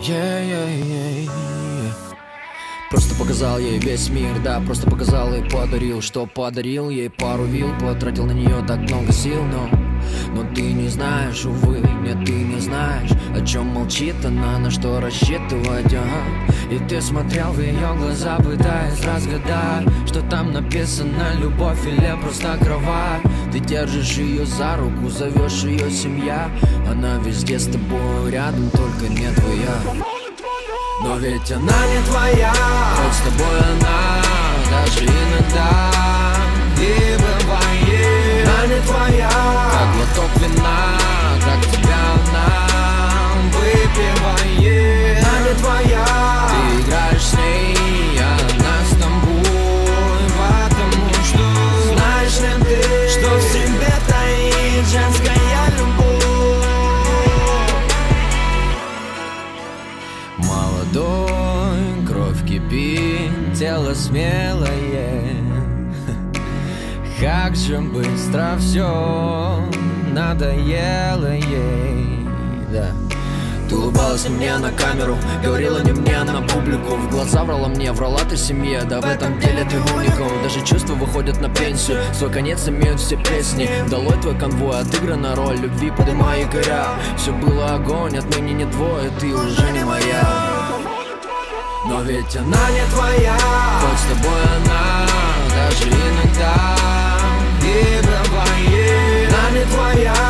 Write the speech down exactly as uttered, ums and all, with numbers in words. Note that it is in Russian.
Yeah, yeah, yeah, yeah. Просто показал ей весь мир, да, просто показал и подарил. Что подарил ей пару вил, потратил на нее так много сил. Но, но ты не знаешь, увы, нет, ты не знаешь, о чем молчит она, на что рассчитывать, ага. И ты смотрел в ее глаза, пытаясь разгадать, что там написано: любовь или просто кровать. Ты держишь ее за руку, зовешь ее семья. Она везде с тобой рядом, только не твоя. Но ведь она не твоя, хоть с тобой она даже иногда и бывает. Она не твоя, как глоток вина, так тебя она выпивает. Она не твоя, ты играешь с ней, а она с тобой, потому что знаешь ли ты, что в себе таит женская любовь. Молодой, кровь кипит, тело смелое. Как же быстро все надоело ей, да. Ты улыбалась не мне на камеру, говорила не мне на публику. В глаза врала мне, врала ты семье, да в этом деле ты уникум. Даже чувства выходят на пенсию, свой конец имеют все песни. Долой твой конвой, отыграна роль любви, подымай якоря. Все было огонь, отныне не твой, ты уже не моя. Но ведь она не твоя, хоть с тобой она даже иногда и бывает. Она не твоя,